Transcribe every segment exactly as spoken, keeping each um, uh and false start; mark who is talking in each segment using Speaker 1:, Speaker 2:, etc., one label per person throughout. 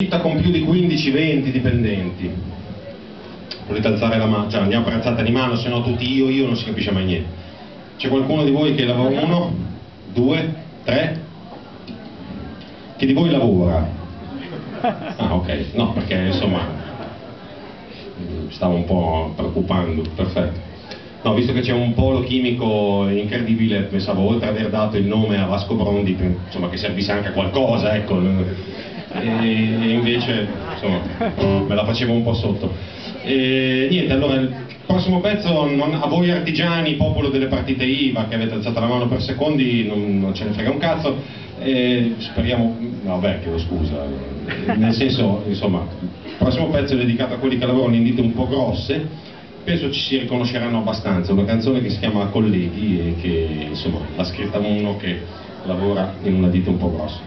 Speaker 1: con più di quindici venti dipendenti. Volete alzare la mano? Cioè andiamo per alzata di mano, se no tutti io, io non si capisce mai niente. C'è qualcuno di voi che lavora? Uno, due, tre? Chi di voi lavora? Ah, ok, no, perché insomma stavo un po' preoccupando, perfetto. No, visto che c'è un polo chimico incredibile, pensavo, oltre ad aver dato il nome a Vasco Brondi, insomma, che servisse anche a qualcosa, ecco, e, e invece, insomma, me la facevo un po' sotto. E, niente, allora, il prossimo pezzo, non, a voi artigiani, popolo delle partite I V A, che avete alzato la mano per secondi, non, non ce ne frega un cazzo, e speriamo, no, beh, chiedo scusa, nel senso, insomma, il prossimo pezzo è dedicato a quelli che lavorano in ditte un po' grosse. Penso ci si riconosceranno abbastanza, una canzone che si chiama Colleghi e che insomma l'ha scritta uno che lavora in una ditta un po' grossa.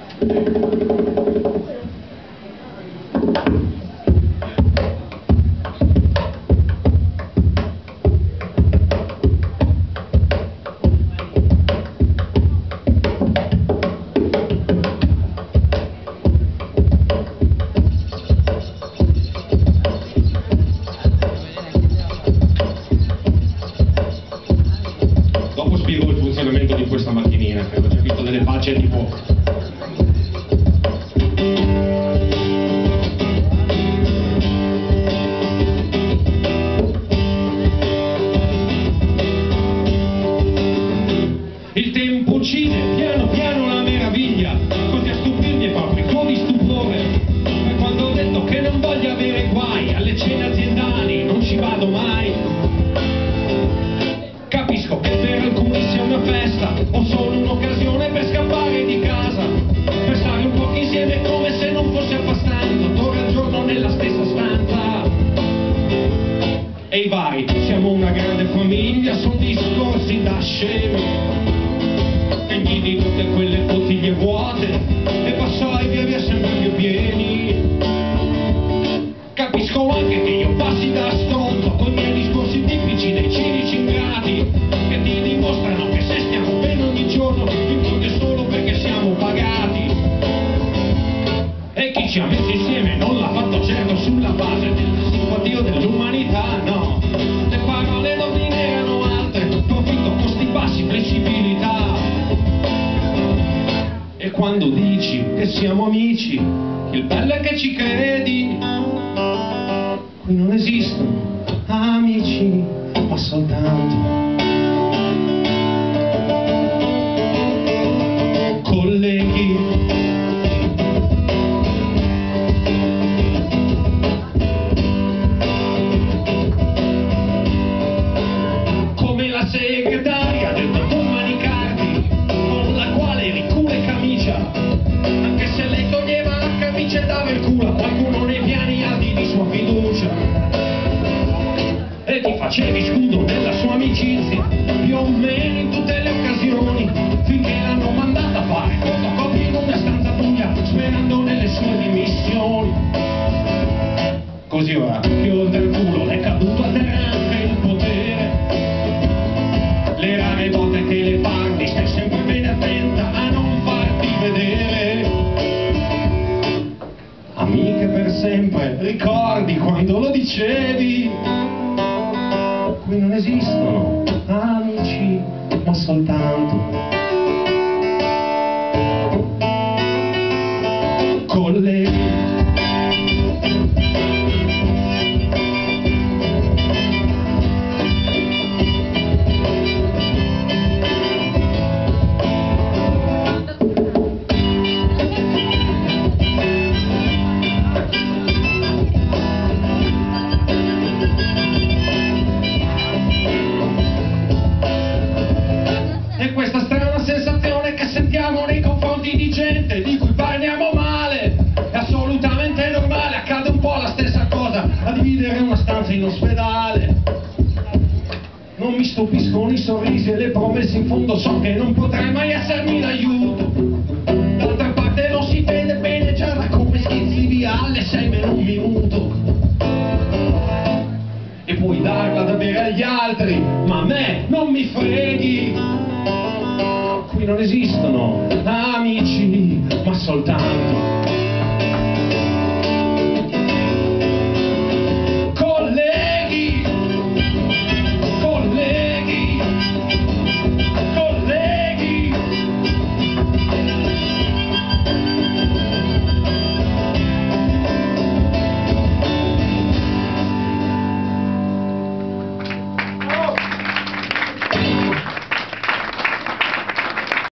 Speaker 1: Di questa macchinina, che ho già visto delle facce tipo il tempo uccide piano piano la meraviglia, così a stupirmi è fabbrico di stupore, e quando ho detto che non voglio avere guai alle cene aziendali non ci vado mai. Capisco che per alcuni sia una festa o solo un'occasione per scappare di casa, per stare un po' insieme come se non fosse abbastanza, otto ore al giorno nella stessa stanza. E i vari, siamo una grande famiglia, sono discorsi da scemi, degni di tutte quelle bottiglie vuote e vassoi via via sempre più pieni. Capisco anche che io passi da stronzo con i miei discorsi tipici dei cinici ingrati, che ti dimostrano che se stiamo bene ogni giorno in fondo è solo perché siamo pagati, e chi ci ha messo insieme non l'ha fatto certo sulla base del simpatia o dell'umanità, no, le parole non mi erano altre, profitto, costi bassi, flessibilità. E quando dici che siamo amici, il bello è che ci credi, qui non esistono amici, ma soltanto colleghi. Come la segretaria del dottor Manicardi, con la quale ricure camicia, anche se lei toglieva la camicia e dava il culo a qualcuno nei piani alti di sua fiducia, e ti facevi scudo della sua amicizia più o meno in tutte le occasioni, finché l'hanno mandata a fare fotocopie in una stanza buia sperando nelle sue dimissioni. Così ora che oltre il culo è caduto a terra anche il potere, le rare volte che le parli stai sempre bene attenta a non farti vedere. Amiche per sempre, ricordi quando lo dicevi, qui non esistono amici, ma soltanto colleghi. E questa strana sensazione che sentiamo nei confronti di gente di cui parliamo male è assolutamente normale, accade un po' la stessa cosa a dividere una stanza in ospedale. Non mi stupiscono i sorrisi e le promesse, in fondo so che non potrai mai essermi d'aiuto. D'altra parte non si vede bene già da come schizzi via alle sei meno un minuto, e puoi darla da bere agli altri, ma a me non mi freghi. Qui non esistono amici, ma soltanto